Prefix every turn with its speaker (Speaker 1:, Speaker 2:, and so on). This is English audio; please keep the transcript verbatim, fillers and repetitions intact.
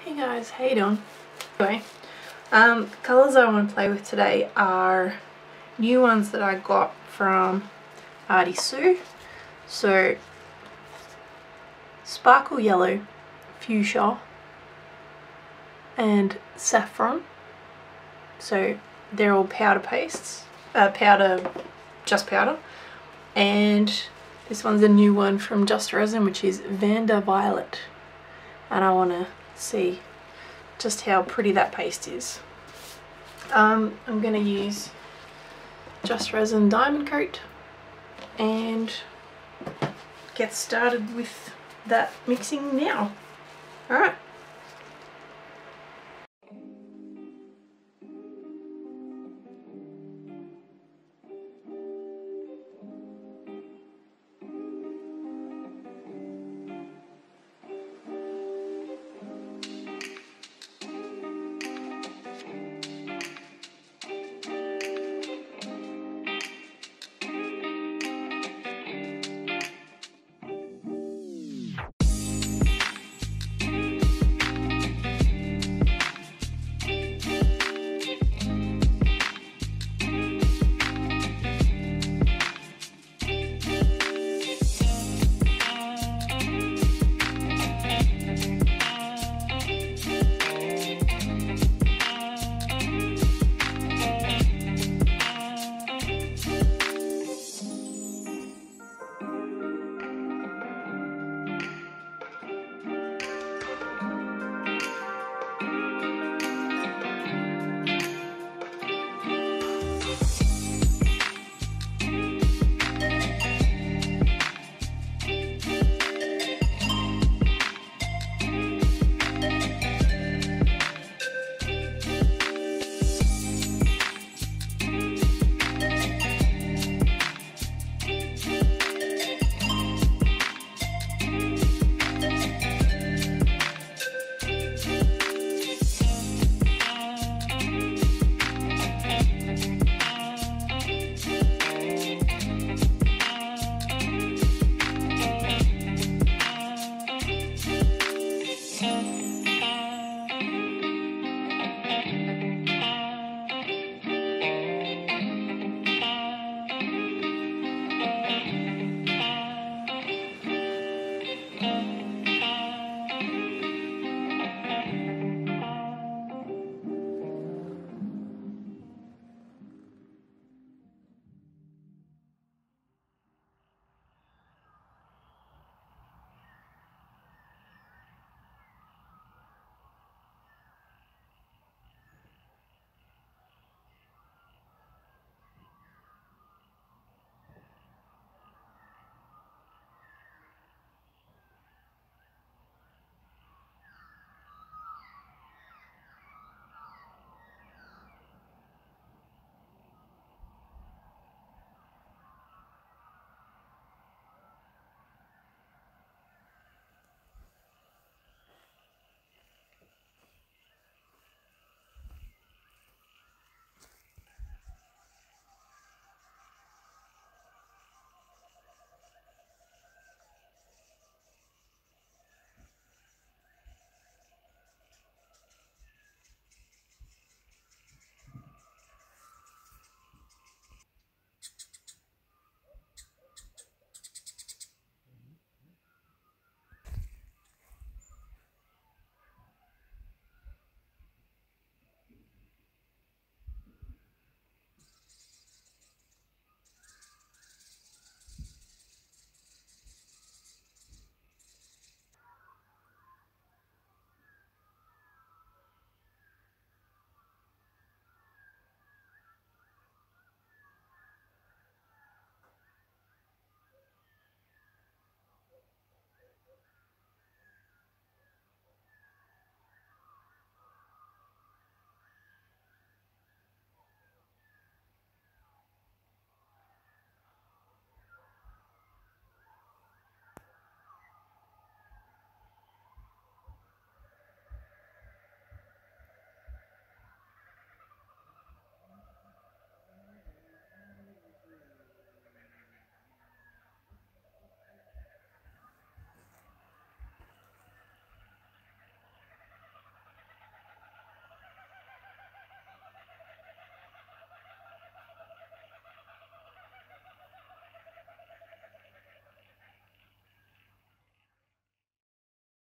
Speaker 1: Hey guys, how you doing? Anyway, um, the colours I want to play with today are new ones that I got from Artisue. So, Sparkle Yellow, Fuschia, and Saffron. So they're all powder pastes, uh, powder, just powder. And this one's a new one from Just Resin, which is Vanda Violet. And I want to see just how pretty that paste is. Um, I'm going to use Just Resin DiamondCote and get started with that mixing now. Alright.